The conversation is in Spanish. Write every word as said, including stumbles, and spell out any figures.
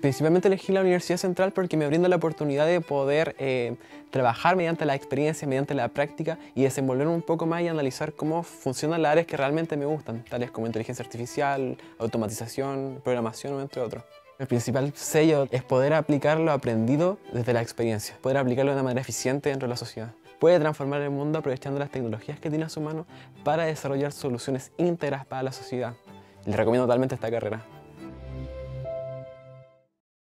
Principalmente elegí la Universidad Central porque me brinda la oportunidad de poder eh, trabajar mediante la experiencia, mediante la práctica y desenvolverme un poco más y analizar cómo funcionan las áreas que realmente me gustan, tales como inteligencia artificial, automatización, programación, entre otros. El principal sello es poder aplicar lo aprendido desde la experiencia, poder aplicarlo de una manera eficiente dentro de la sociedad. Puede transformar el mundo aprovechando las tecnologías que tiene a su mano para desarrollar soluciones íntegras para la sociedad. Les recomiendo totalmente esta carrera.